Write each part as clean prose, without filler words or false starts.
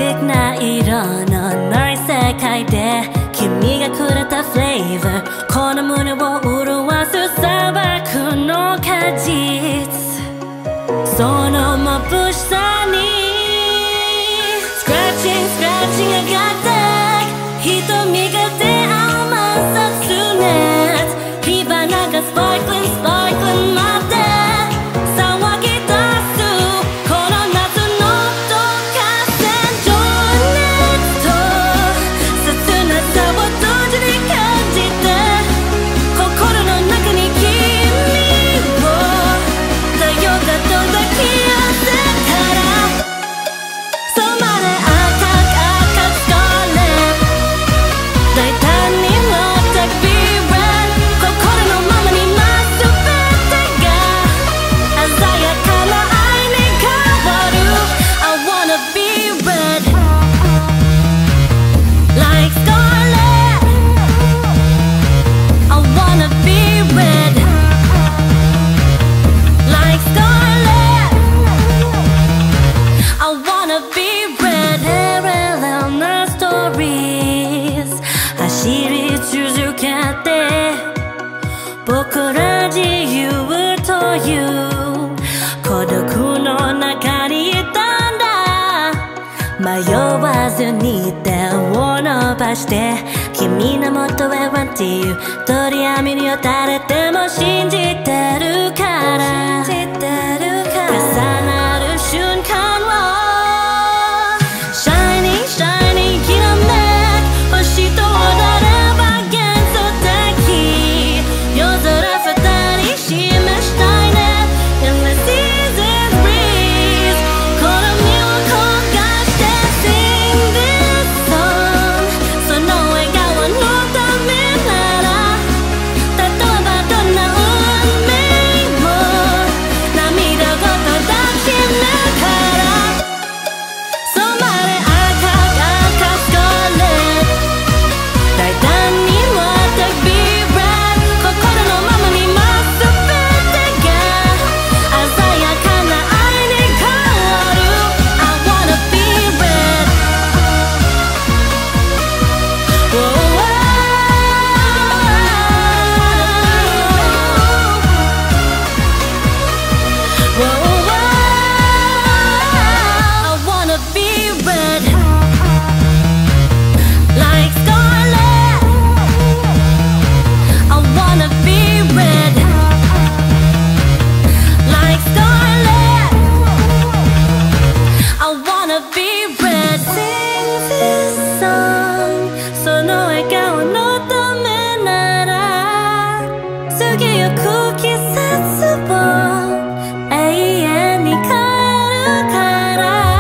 クな色のない世界で君がくれたフレーバー、この胸を潤わす砂漠の果実、その眩しさにスクラッチングスクラッチング上がって瞳が出会う摩擦熱、火花がスパイクリングスパイクリングまで騒ぎ出すこの夏のどかせ情熱と切なさを同時に感じて、心の中に君を太陽が届き寄せたら染まれ赤赤スカーレット、大胆にもっと be red、 心のままになすべてが鮮やかな愛に変わる I wanna be red like scarlet I wanna be red like scarlet I wanna be red parallel なストーリーズ走り続けて僕ら自由という孤独の中にいたんだ、迷わずに手を伸ばして君のもとへワンっていう取り網に打たれても信じてるから重なる瞬間を Shining Shining きらめく星と踊れば幻想的、夜空二人示したいね Endless season breeze 好みを焦がして Sing this song その笑顔のためなら例えばどんな運命も涙ごと抱きながら染まれ赤赤スカーレット、大胆にもっと be red 心のままにますべてが鮮やかな愛に変わる I wanna be red Whoa, whoa, whoa, I wanna be red like scarlet I wanna be red like scarlet I wanna be red Sing this song その笑顔のためなら過ぎゆく季節を永遠に変えるから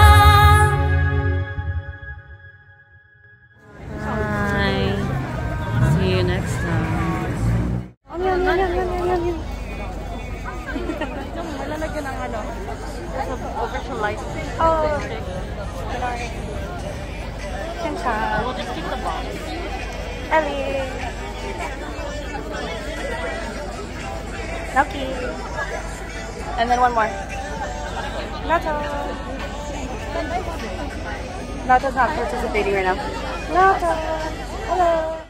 Bye. See you next time. Malalagyan ng ano, overshoelize. Oh. Yan siya. We'll just keep the box. Ellie. Loki. And then one more. Nato. Nato's not participating right now. Nato. Hello.